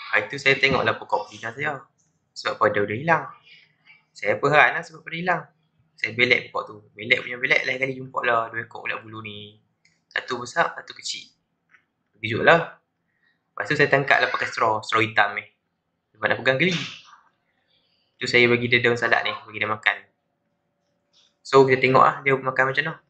Hari tu saya tengoklah pokok pepina saya. Sebab pada dah hilang. Saya berhal lah sebab pada hilang. Saya belek pokok tu. Belek punya belek, lain kali jumpa lah 2 ekor pula bulu ni. Satu besar, satu kecil. Terkejut lah. Lepas tu saya tangkap lah pakai straw hitam ni. Sebab nak pegang geli. Tu saya bagi dia daun salak ni, bagi dia makan. So kita tengok lah dia makan macam mana.